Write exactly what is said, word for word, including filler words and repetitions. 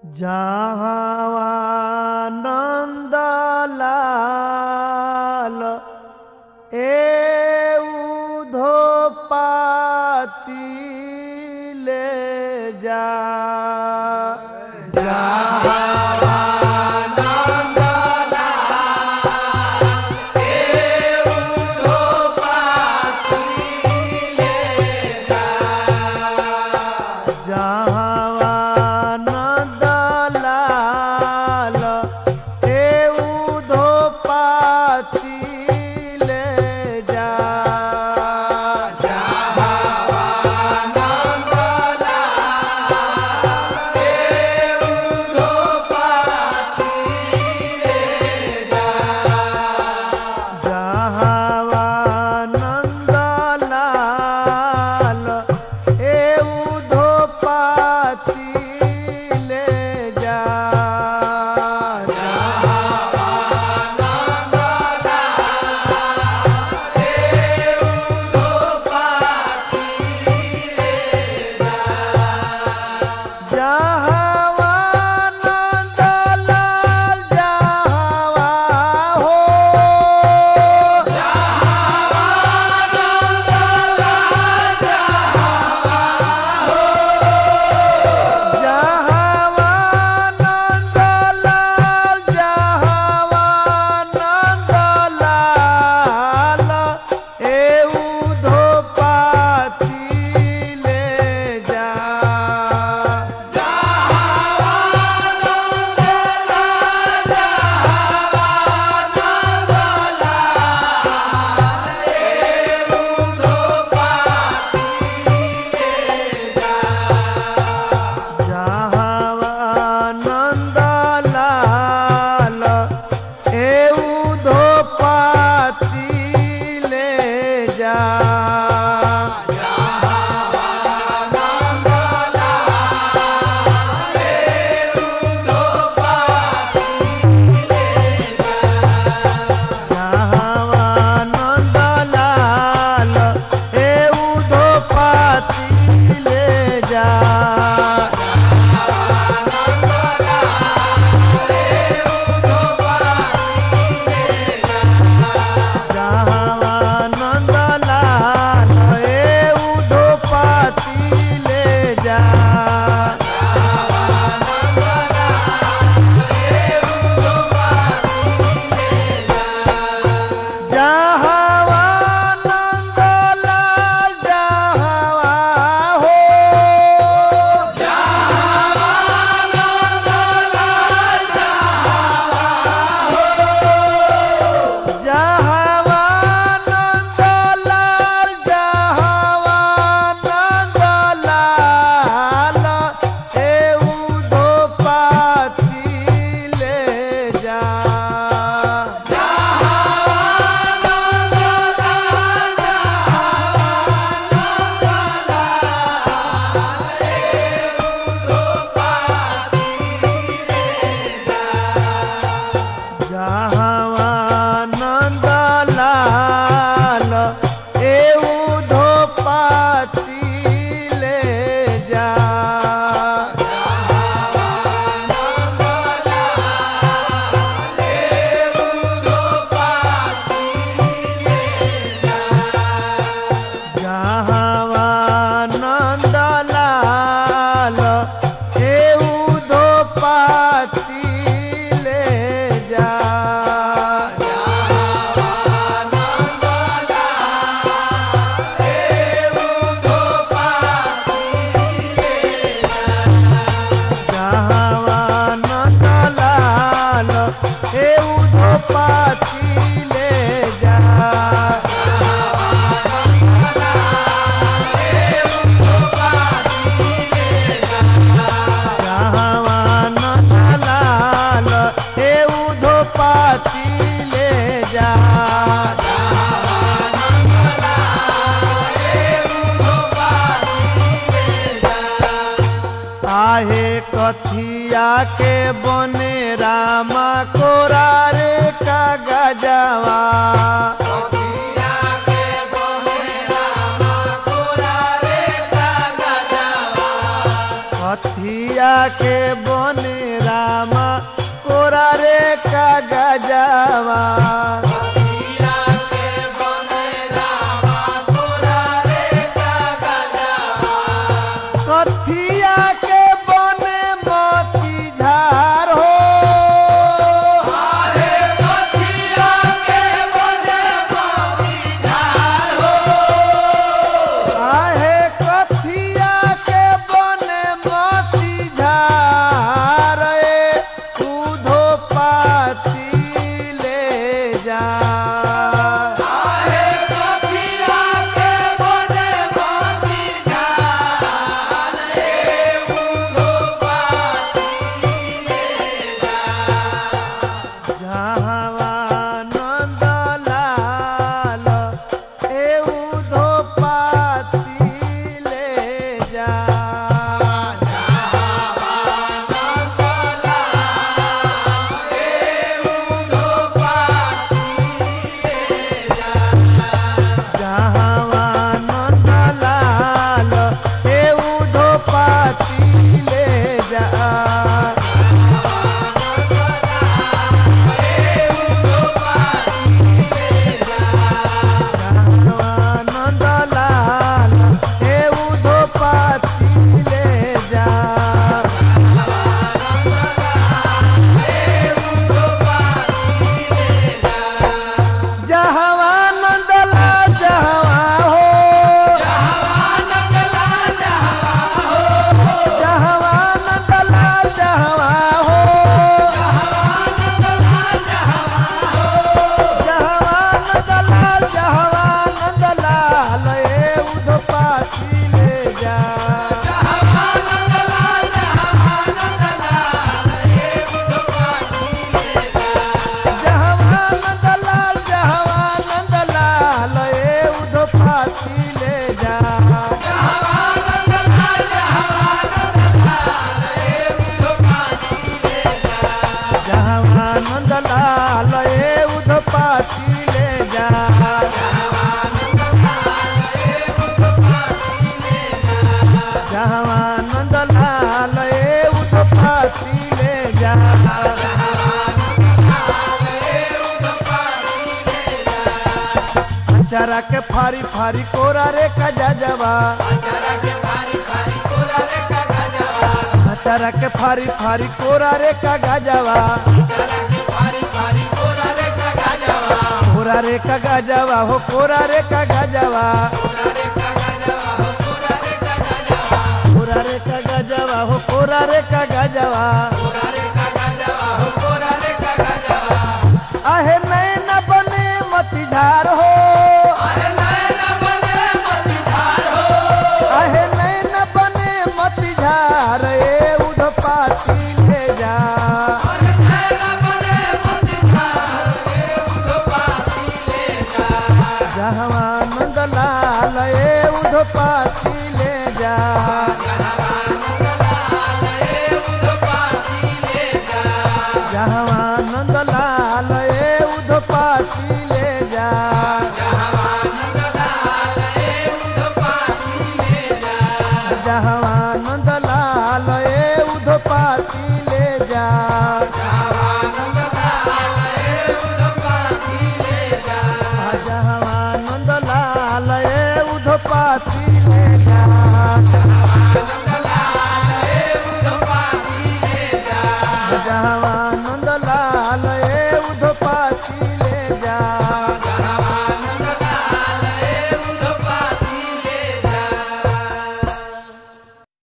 जहाँ नंद लाल ए उधोपाती ले जा कथिया के बने रामा कोरा रे का गजवा कथिया के बने रामा कोरा रे का गजवा कथिया कथिया के बने रामा कोरा रे का गजवा कथिया के बने मोती झार हो आहे कथिया के बने मोती झार ए उधो पाती ले जा नंदलाल ए उधपाती ले जा जहाँ नंदलाल ए उधपाती ले जा अचारा के फारी फारी कोरा रे का जवा अचारा के फारी फारी कोरा रे का गजवा अचारा के फारी फारी कोरा रे का गजवा कोरा रे का गजवा हो कोरा रे का गजवा कोरा रे का गजवा हो कोरा रे का गजवा आहे नैन बने मती झार हो आहे नैन बने मती झार ए उधपाती ले जा जहाँ नंदलाल ए उधपाती ले जा जहाँ नंदलाल ए उधपाती ले जा जहाँ नंदलाल ए उधपाती ले जा जहाँ नंदलाल ए उधपाती ले जा जहाँ नंदलाल ए उधपाती